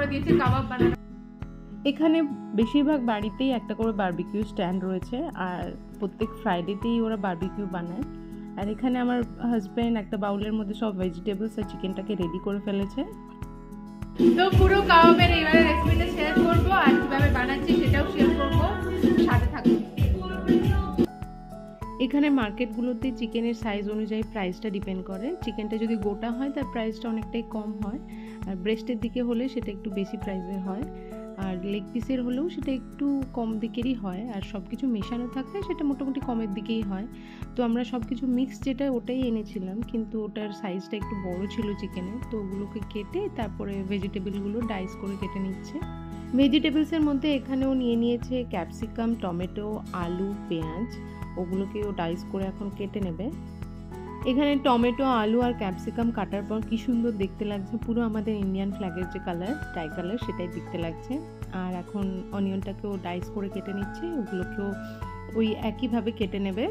করে দিয়েছে কাবাব বানানো। এখানে বেশিরভাগ বাড়িতেই একটা করে বারবিকিউ স্ট্যান্ড রয়েছে, আর প্রত্যেক ফ্রাইডেতেই ওরা বারবিকিউ বানায়। আর এখানে আমার হাজব্যান্ড একটা বাউলের মধ্যে সব ভেজিটেবলস আর চিকেনটাকে রেডি করে ফেলেছে। তো পুরো কাবাবের এইবারে রেসিপিটা শেয়ার করবো, আর কিভাবে বানাচ্ছি সেটাও শেয়ার করবো, সাথে থাকুন। এখানে মার্কেটগুলোতে চিকেনের সাইজ অনুযায়ী প্রাইসটা ডিপেন্ড করে। চিকেনটা যদি গোটা হয় তার প্রাইসটা অনেকটাই কম হয়, আর ব্রেস্টের দিকে হলে সেটা একটু বেশি প্রাইসের হয়, আর লেগ পিসের হলেও সেটা একটু কম দিকেরই হয়, আর সব কিছু মেশানো থাকলে সেটা মোটামুটি কমের দিকেই হয়। তো আমরা সব কিছু মিক্স যেটা ওটাই এনেছিলাম, কিন্তু ওটার সাইজটা একটু বড় ছিল চিকেনের, তো ওগুলোকে কেটে তারপরে ভেজিটেবলগুলো ডাইস করে কেটে নিচ্ছে। ভেজিটেবলসের মধ্যে এখানেও নিয়ে নিয়েছে ক্যাপসিকাম, টমেটো, আলু, পেঁয়াজ, ওগুলোকেও ডাইস করে এখন কেটে নেবে। এখানে টমেটো, আলু আর ক্যাপসিকাম কাটার পর কি সুন্দর দেখতে লাগছে, পুরো আমাদের ইন্ডিয়ান ফ্ল্যাগের যে কালার, ট্রাই কালার, সেটাই দেখতে লাগছে। আর এখন অনিয়নটাকেও ডাইস করে কেটে নিচ্ছে, ওগুলোকেও ওই একইভাবে কেটে নেবে।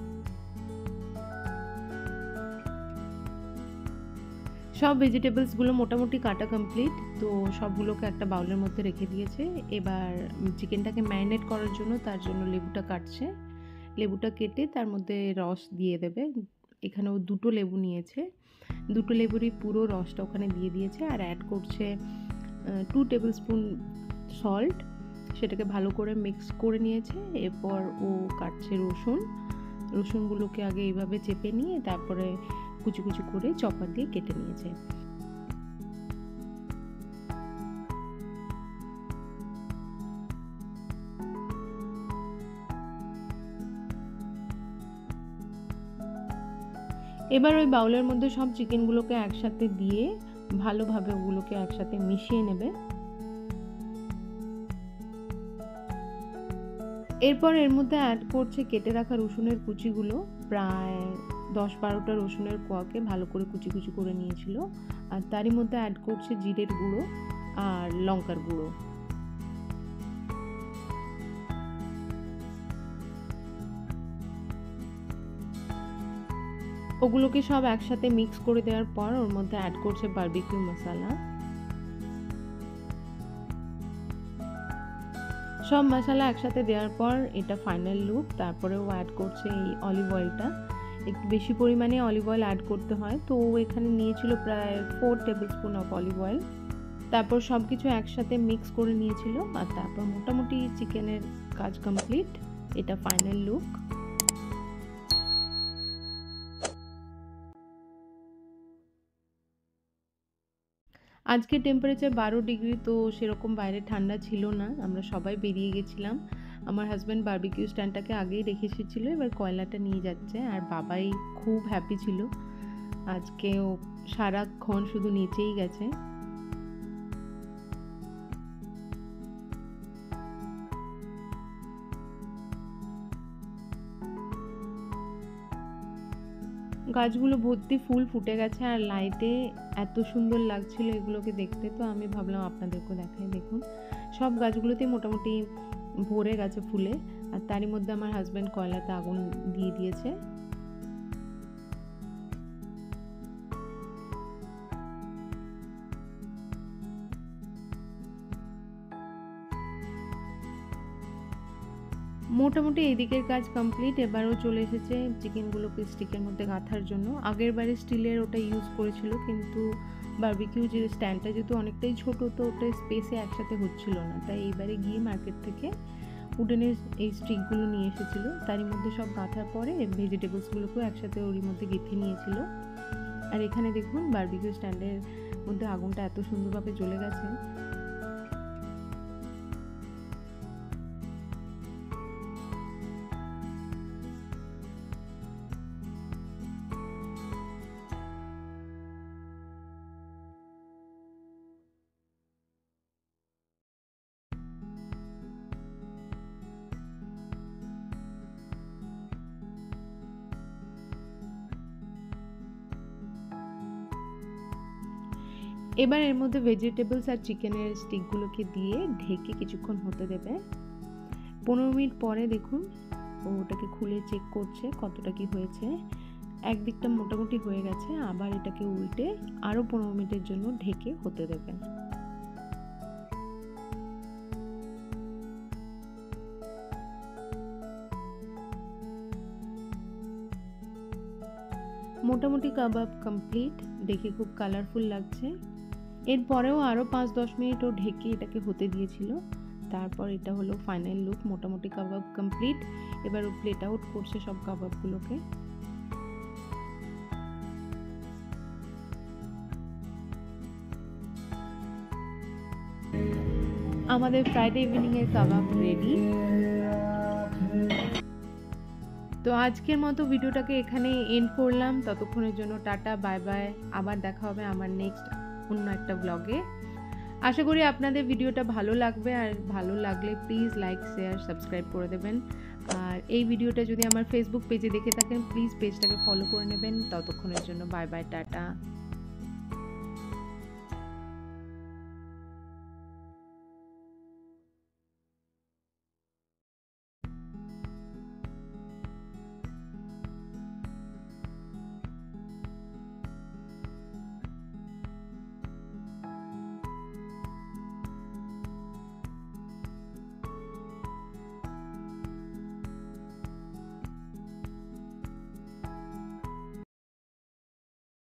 সব ভেজিটেবলসগুলো মোটামুটি কাটা কমপ্লিট, তো সবগুলোকে একটা বাউলের মধ্যে রেখে দিয়েছে। এবার চিকেনটাকে ম্যারিনেট করার জন্য তার জন্য লেবুটা কাটছে। লেবুটা কেটে তার মধ্যে রস দিয়ে দেবে। এখানেও 2টো লেবু নিয়েছে, 2টো লেবুরই পুরো রসটা ওখানে দিয়ে দিয়েছে, আর অ্যাড করছে 2 টেবিল স্পুন সল্ট। সেটাকে ভালো করে মিক্স করে নিয়েছে। এরপর ও কাটছে রসুনগুলোকে আগে এইভাবে চেপে নিয়ে তারপরে কুচি কুচি করে চপার দিয়ে কেটে নিয়েছে। এবার ওই বাউলের মধ্যে সব চিকেনগুলোকে একসাথে দিয়ে ভালোভাবে ওগুলোকে একসাথে মিশিয়ে নেবে। এরপর এর মধ্যে অ্যাড করছে কেটে রাখা রসুনের কুচিগুলো, প্রায় 10-12টা রসুনের কোয়াকে ভালো করে কুচি কুচি করে নিয়েছিল। আর তারই মধ্যে অ্যাড করছে জিরের গুঁড়ো আর লঙ্কার গুঁড়ো। ওগুলোকে সব একসাথে মিক্স করে দেওয়ার পর ওর মধ্যে অ্যাড করছে বারবিকিউ মশলা। সব মশলা একসাথে দেওয়ার পর এটা ফাইনাল লুক। তারপরে ও অ্যাড করছে এই অলিভ অয়েলটা, একটু বেশি পরিমাণে অলিভ অয়েল অ্যাড করতে হয়, তো ও এখানে নিয়েছিল প্রায় 4 tablespoon of olive oil. তারপর সব কিছু একসাথে মিক্স করে নিয়েছিল, আর তারপর মোটামুটি চিকেনের কাজ কমপ্লিট। এটা ফাইনাল লুক। আজকে টেম্পারেচার 12 ডিগ্রি, তো সেরকম বাইরে ঠান্ডা ছিল না। আমরা সবাই বেরিয়ে গেছিলাম। আমার হাজব্যান্ড বারবিকিউ স্ট্যান্ডটাকে আগেই রেখে এসেছিল, এবার কয়লাটা নিয়ে যাচ্ছে। আর বাবাই খুব হ্যাপি ছিল, আজকেও সারাক্ষণ শুধু নিচেই গেছে। গাছগুলো ভর্তি ফুল ফুটে গেছে, আর লাইটে এত সুন্দর লাগছিল এগুলোকে দেখতে। তো আমি ভাবলাম আপনাদেরকেও দেখাই। দেখুন, সব গাছগুলোতে মোটামুটি ভরে গেছে ফুলে, আর তারই মধ্যে আমার হাজব্যান্ড কয়লাতে আগুন দিয়ে দিয়েছে। মোটামুটি এইদিকের কাজ কমপ্লিট। এবারও চলে এসেছে চিকেনগুলোকে স্টিকের মধ্যে গাঁথার জন্য। আগের বারে স্টিলের ওটা ইউজ করেছিল, কিন্তু বারবিকিউ যে স্ট্যান্ডটা যেহেতু অনেকটাই ছোট, তো ওটা স্পেসে একসাথে হচ্ছিল না, তাই এইবারে গিয়ে মার্কেট থেকে উডেনের এই স্টিকগুলো নিয়ে এসেছিল। তারই মধ্যে সব গাঁথার পরে ভেজিটেবলসগুলোকেও একসাথে ওরই মধ্যে গেঁথে নিয়েছিল। আর এখানে দেখুন বারবিকিউ স্ট্যান্ডের মধ্যে আগুনটা এত সুন্দরভাবে জ্বলে গেছে। এবার এর মধ্যে ভেজিটেবলস আর চিকেনের স্টিকগুলোকে দিয়ে ঢেকে কিছুক্ষণ হতে দেবে। 15 মিনিট পরে দেখুন ওটাকে খুলে চেক করছে কতটা কি হয়েছে। একদিকটা মোটামুটি হয়ে গেছে, আবার এটাকে উল্টে আরও 15 মিনিটের জন্য ঢেকে হতে দেবে। মোটামুটি কাবাব কমপ্লিট, দেখে খুব কালারফুল লাগছে। এরপরেও আরও 5-10 মিনিট ও ঢেকে এটাকে হতে দিয়েছিল। তারপর এটা হলো ফাইনাল লুক, মোটামুটি কাবাব কমপ্লিট। এবার ও প্লেট আউট করছে সব কাবাবগুলোকে। আমাদের ফ্রাইডে ইভিনিং এর কাবাব রেডি। তো আজকের মতো ভিডিওটাকে এখানে এন্ড করলাম। ততক্ষণের জন্য টাটা, বাই বাই। আবার দেখা হবে আমার নেক্সট অন্য একটা ব্লগে। আশা করি আপনাদের ভিডিওটা ভালো লাগবে, আর ভালো লাগলে প্লিজ লাইক, শেয়ার, সাবস্ক্রাইব করে দেবেন। আর এই ভিডিওটা যদি আমার ফেসবুক পেজে দেখে থাকেন প্লিজ পেজটাকে ফলো করে নেবেন। ততক্ষণের জন্য বাই বাই, টাটা।